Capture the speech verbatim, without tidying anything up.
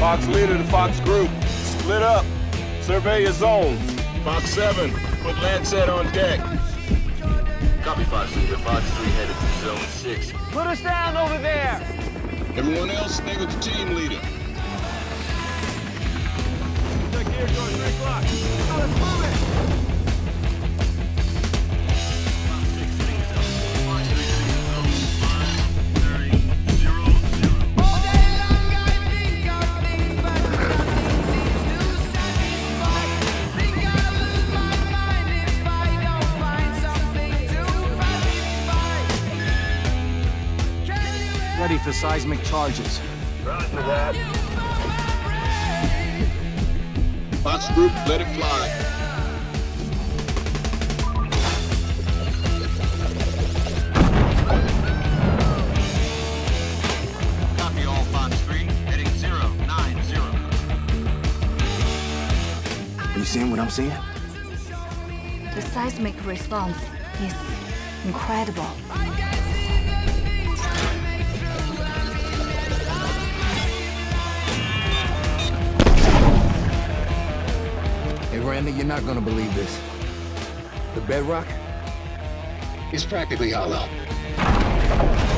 Fox leader to Fox group. Split up. Survey your zones. Fox seven, put Lancet on deck. Copy, Fox leader. Fox three headed to zone six. Put us down over there! Everyone else, stay with the team leader. Check here, George, three o'clock. Now let's move it! Ready for seismic charges. Roger that. Fox group, let it fly. Copy all, Fox three, heading zero nine zero. You seeing what I'm seeing? The seismic response is incredible. Hey, Randy, you're not gonna believe this. The bedrock? It's practically hollow.